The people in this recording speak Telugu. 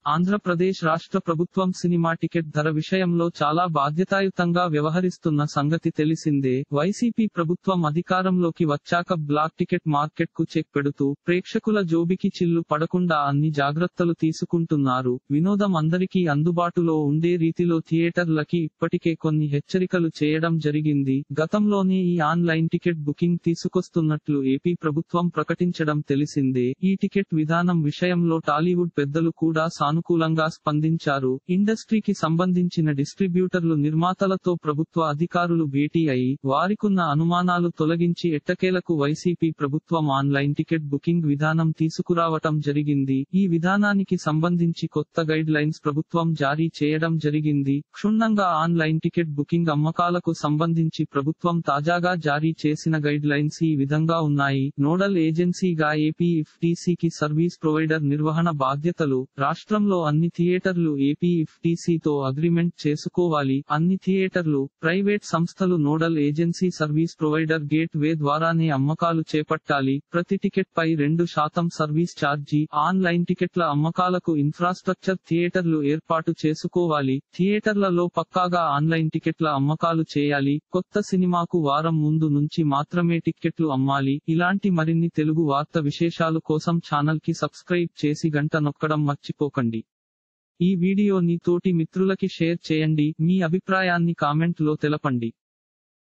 ఆంధ్రప్రదేశ్ రాష్ట్ర ప్రభుత్వం సినిమా టికెట్ ధర విషయంలో చాలా బాధ్యతాయుతంగా వ్యవహరిస్తున్న సంగతి తెలిసిందే. వైసీపీ ప్రభుత్వం అధికారంలోకి వచ్చాక బ్లాక్ టికెట్ మార్కెట్ కు చెక్ పెడుతూ ప్రేక్షకుల జోబికి చిల్లు పడకుండా అన్ని జాగ్రత్తలు తీసుకుంటున్నారు. వినోదం అందరికీ అందుబాటులో ఉండే రీతిలో థియేటర్లకి ఇప్పటికే కొన్ని హెచ్చరికలు చేయడం జరిగింది. గతంలోనే ఈ ఆన్లైన్ టికెట్ బుకింగ్ తీసుకొస్తున్నట్లు ఏపీ ప్రభుత్వం ప్రకటించడం తెలిసిందే. ఈ టికెట్ విధానం విషయంలో టాలీవుడ్ పెద్దలు కూడా సానుకూలంగా స్పందించారు. ఇండస్ట్రీకి సంబంధించిన డిస్ట్రిబ్యూటర్లు నిర్మాతలతో ప్రభుత్వ అధికారులు భేటీ అయి వారికున్న అనుమానాలు తొలగించి ఎట్టకేలకు వైసీపీ ప్రభుత్వం ఆన్లైన్ టికెట్ బుకింగ్ విధానం తీసుకురావటం జరిగింది. ఈ విధానానికి సంబంధించి కొత్త గైడ్ లైన్స్ ప్రభుత్వం జారీ చేయడం జరిగింది. క్షుణ్ణంగా ఆన్లైన్ టికెట్ బుకింగ్ అమ్మకాలకు సంబంధించి ప్రభుత్వం తాజాగా జారీ చేసిన గైడ్ లైన్స్ ఈ విధంగా ఉన్నాయి. నోడల్ ఏజెన్సీగా ఏపీఎఫ్టీసీకి సర్వీస్ ప్రొవైడర్ నిర్వహణ బాధ్యతలు. రాష్ట్రంలో అన్ని థియేటర్లు ఏపీఎఫ్టీసీతో అగ్రిమెంట్ చేసుకోవాలి. అన్ని థియేటర్లు, ప్రైవేట్ సంస్థలు nodal agency service provider gateway ద్వారానే అమ్మకాలు చేపట్టాలి. ప్రతి టికెట్ పై 2% సర్వీస్ ఛార్జీ. ఆన్లైన్ టికెట్ల అమ్మకాలకు ఇన్ఫ్రాస్ట్రక్చర్ థియేటర్లు ఏర్పాటు చేసుకోవాలి. థియేటర్లలో పక్కాగా ఆన్లైన్ టికెట్ల అమ్మకాలు చేయాలి. కొత్త సినిమాకు వారం ముందు నుంచి మాత్రమే టిక్కెట్లు అమ్మాలి. ఇలాంటి మరిన్ని తెలుగు వార్త విశేషాలు కోసం ఛానల్ కి సబ్స్క్రైబ్ చేసి గంట నొక్కడం మర్చిపోకండి. ఈ వీడియోని తోటి మిత్రులకి షేర్ చేయండి. మీ అభిప్రాయాన్ని కామెంట్ లో తెలపండి.